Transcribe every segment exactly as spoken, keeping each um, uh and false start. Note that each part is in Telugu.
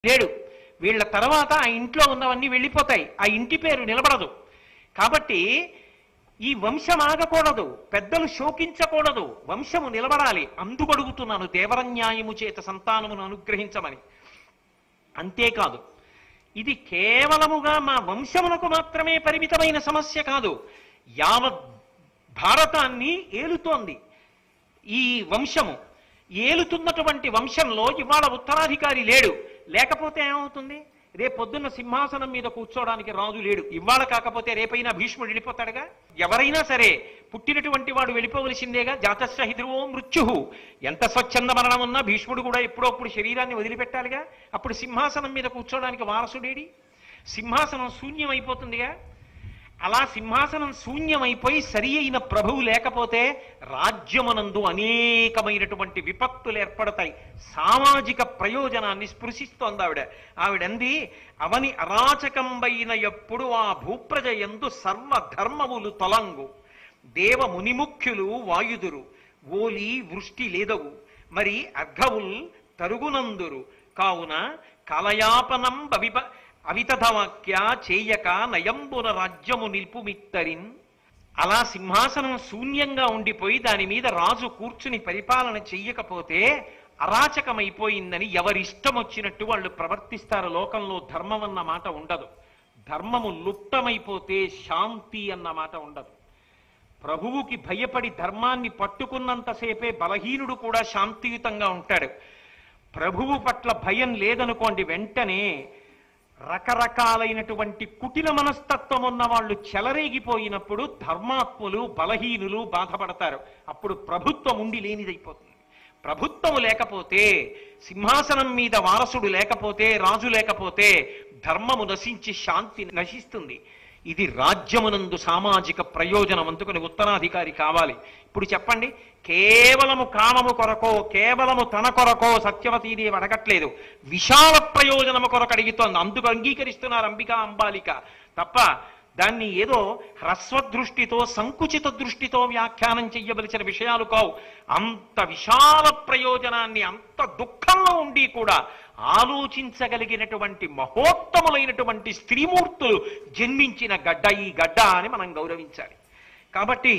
లేడు. వీళ్ళ తర్వాత ఆ ఇంట్లో ఉన్నవన్నీ వెళ్ళిపోతాయి, ఆ ఇంటి పేరు నిలబడదు. కాబట్టి ఈ వంశం ఆగకూడదు, పెద్దలు శోకించకూడదు, వంశము నిలబడాలి. అందుకడుగుతున్నాను దేవరన్యాయము చేత సంతానమును అనుగ్రహించమని. అంతేకాదు, ఇది కేవలముగా మా వంశమునకు మాత్రమే పరిమితమైన సమస్య కాదు, యావత్ భారతాన్ని ఏలుతోంది ఈ వంశము. ఏలుతున్నటువంటి వంశంలో ఇవాళ ఉత్తరాధికారి లేడు. లేకపోతే ఏమవుతుంది? రేపొద్దున్న సింహాసనం మీద కూర్చోడానికి రాజు లేడు. ఇవాళ కాకపోతే రేపైనా భీష్ముడు వెళ్ళిపోతాడుగా. ఎవరైనా సరే పుట్టినటువంటి వాడు వెళ్ళిపోవలసిందేగా. జాతస్య హి ధ్రువో మృత్యు. ఎంత స్వచ్ఛంద మరణం ఉన్నా భీష్ముడు కూడా ఎప్పుడప్పుడు శరీరాన్ని వదిలిపెట్టాలిగా. అప్పుడు సింహాసనం మీద కూర్చోడానికి వారసుడేడి? సింహాసనం శూన్యమైపోతుందిగా. అలా సింహాసనం శూన్యమైపోయి సరి అయిన ప్రభువు లేకపోతే రాజ్యమునందు అనేకమైనటువంటి విపత్తులు ఏర్పడతాయి. సామాజిక ప్రయోజనాన్ని స్పృశిస్తోంది ఆవిడ. ఆవిడంది, అవని అరాచకంబైన ఎప్పుడు ఆ భూప్రజ యందు సర్వధర్మములు తొలంగు, దేవ మునిముఖ్యులు వాయుదురు, ఓలి వృష్టి లేదవు, మరి అర్ఘవుల్ తరుగునందురు, కావున కలయాపనం బవిప అవితధవాక్య చేయక నయంబున రాజ్యము నిల్పుమిత్తరిన్. అలా సింహాసనం శూన్యంగా ఉండిపోయి దాని మీద రాజు కూర్చుని పరిపాలన చెయ్యకపోతే అరాచకమైపోయిందని ఎవరిష్టం వచ్చినట్టు వాళ్ళు ప్రవర్తిస్తారు. లోకంలో ధర్మం అన్న మాట ఉండదు. ధర్మము లుప్తమైపోతే శాంతి అన్న మాట ఉండదు. ప్రభువుకి భయపడి ధర్మాన్ని పట్టుకున్నంతసేపే బలహీనుడు కూడా శాంతియుతంగా ఉంటాడు. ప్రభువు పట్ల భయం లేదనుకోండి, వెంటనే రకరకాలైనటువంటి కుటిల మనస్తత్వం ఉన్న వాళ్ళు చెలరేగిపోయినప్పుడు ధర్మాత్ములు బలహీనులు బాధపడతారు. అప్పుడు ప్రభుత్వం ఉండి లేనిదైపోతుంది. ప్రభుత్వం లేకపోతే, సింహాసనం మీద వారసుడు లేకపోతే, రాజు లేకపోతే ధర్మము నశించి శాంతి నశిస్తుంది. ఇది రాజ్యమునందు సామాజిక ప్రయోజనం అందుకుని ఉత్తరాధికారి కావాలి. ఇప్పుడు చెప్పండి, కేవలము కామము కొరకో, కేవలము తన కొరకో సత్యవతీదేవి అడగట్లేదు, విశాల ప్రయోజనము కొరకు అడుగుతోంది. అందుకు అంగీకరిస్తున్నారు అంబికా అంబాలిక తప్ప దాన్ని ఏదో హ్రస్వదృష్టితో సంకుచిత దృష్టితో వ్యాఖ్యానం చెయ్యవలసిన విషయాలు కావు. అంత విశాల ప్రయోజనాన్ని అంత దుఃఖంలో ఉండి కూడా ఆలోచించగలిగినటువంటి మహోత్తములైనటువంటి స్త్రీమూర్తులు జన్మించిన గడ్డ ఈ గడ్డ అని మనం గౌరవించాలి. కాబట్టి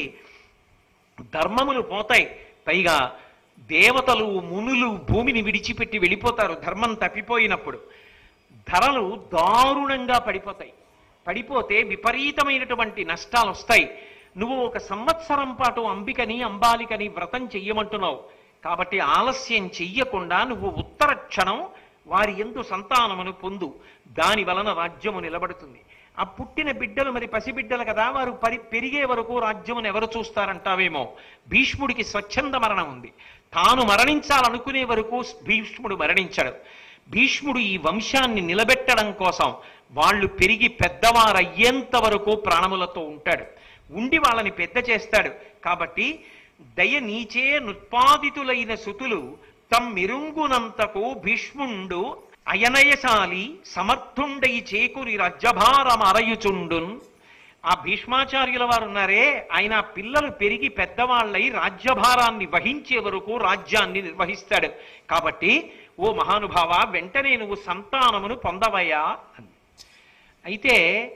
ధర్మములు పోతాయి. పైగా దేవతలు మునులు భూమిని విడిచిపెట్టి వెళ్ళిపోతారు ధర్మం తప్పిపోయినప్పుడు. ధరలు దారుణంగా పడిపోతాయి. పడిపోతే విపరీతమైనటువంటి నష్టాలు వస్తాయి. నువ్వు ఒక సంవత్సరం పాటు అంబికని అంబాలికని వ్రతం చెయ్యమంటున్నావు కాబట్టి ఆలస్యం చెయ్యకుండా నువ్వు ఉత్తర క్షణం వారి యందు సంతానమును పొందు. దాని వలన రాజ్యము నిలబడుతుంది. ఆ పుట్టిన బిడ్డలు మరి పసిబిడ్డలు కదా, వారు పరి పెరిగే వరకు రాజ్యమును ఎవరు చూస్తారంటావేమో. భీష్ముడికి స్వచ్ఛంద మరణం ఉంది. తాను మరణించాలనుకునే వరకు భీష్ముడు మరణించాడు. భీష్ముడు ఈ వంశాన్ని నిలబెట్టడం కోసం వాళ్ళు పెరిగి పెద్దవారయ్యేంత వరకు ప్రాణములతో ఉంటాడు. ఉండి వాళ్ళని పెద్ద చేస్తాడు. కాబట్టి దయ నీచే నుత్పాదితులైన సుతులు తమ్మిరుంగునంతకు భీష్ముండు అయనయశాలి సమర్థుండై చేకుని రాజ్యభారం అరయుచుండున్. ఆ భీష్మాచార్యుల వారు ఉన్నారే, ఆయన పిల్లలు పెరిగి పెద్దవాళ్ళై రాజ్యభారాన్ని వహించే వరకు రాజ్యాన్ని నిర్వహిస్తాడు. కాబట్టి ఓ మహానుభావ, వెంటనే నువ్వు సంతానమును పొందవయ్యా అని. అయితే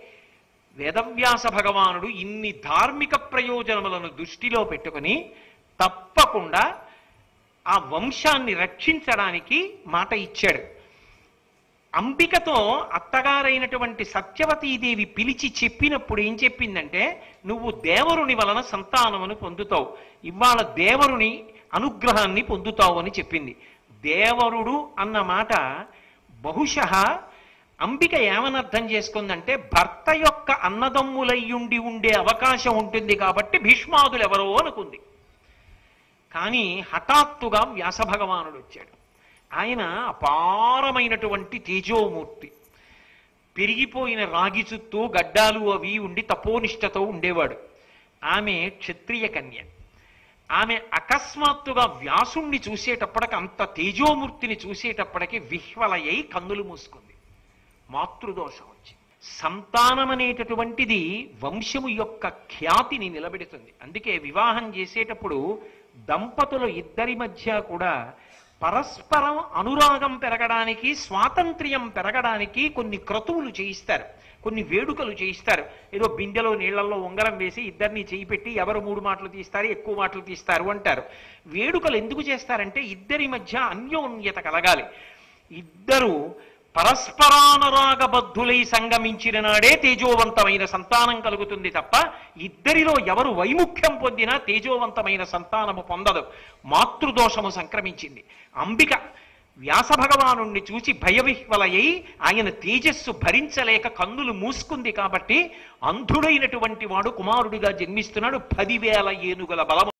వేదవ్యాస భగవానుడు ఇన్ని ధార్మిక ప్రయోజనములను దృష్టిలో పెట్టుకుని తప్పకుండా ఆ వంశాన్ని రక్షించడానికి మాట ఇచ్చాడు. అంబికతో అత్తగారైనటువంటి సత్యవతీదేవి పిలిచి చెప్పినప్పుడు ఏం చెప్పిందంటే, నువ్వు దేవరుని వలన సంతానమును పొందుతావు, ఇవాళ దేవరుని అనుగ్రహాన్ని పొందుతావు అని చెప్పింది. దేవరుడు అన్న మాట బహుశః అంబిక ఏమని అర్థం చేసుకుందంటే, భర్త యొక్క అన్నదమ్ములయ్యుండి ఉండే అవకాశం ఉంటుంది కాబట్టి భీష్మాదులు ఎవరో అనుకుంది. కానీ హఠాత్తుగా వ్యాస భగవానుడు వచ్చాడు. ఆయన అపారమైనటువంటి తేజోమూర్తి. పెరిగిపోయిన రాగి చుట్టూ గడ్డాలు అవి ఉండి తపోనిష్టతో ఉండేవాడు. ఆమె క్షత్రియ కన్య. ఆమె అకస్మాత్తుగా వ్యాసుణ్ణి చూసేటప్పటికి, అంత తేజోమూర్తిని చూసేటప్పటికి విహ్వలయ్యి కన్నులు మూసుకుంది. మాతృదోషం వచ్చింది. సంతానం అనేటటువంటిది వంశము యొక్క ఖ్యాతిని నిలబెడుతుంది. అందుకే వివాహం చేసేటప్పుడు దంపతులు ఇద్దరి మధ్య కూడా పరస్పరం అనురాగం పెరగడానికి, స్వాతంత్ర్యం పెరగడానికి కొన్ని క్రతువులు చేయిస్తారు, కొన్ని వేడుకలు చేయిస్తారు. ఏదో బిందెలో నీళ్లలో ఉంగరం వేసి ఇద్దరిని చేయి పెట్టి ఎవరు మూడు మాటలు తీస్తారు, ఎక్కువ మాటలు తీస్తారు అంటారు. వేడుకలు ఎందుకు చేస్తారంటే ఇద్దరి మధ్య అన్యోన్యత కలగాలి. ఇద్దరు పరస్పరానురాగబద్ధులై సంగమించిన నాడే తేజోవంతమైన సంతానం కలుగుతుంది తప్ప ఇద్దరిలో ఎవరు వైముఖ్యం పొందినా తేజోవంతమైన సంతానము పొందదు. మాతృదోషము సంక్రమించింది. అంబిక వ్యాస భగవానుణ్ణి చూచి భయవిహ్వలయ్యి ఆయన తేజస్సు భరించలేక కన్నులు మూసుకుంది కాబట్టి అంధుడైనటువంటి వాడు కుమారుడిగా జన్మిస్తున్నాడు. పదివేల ఏనుగుల బలము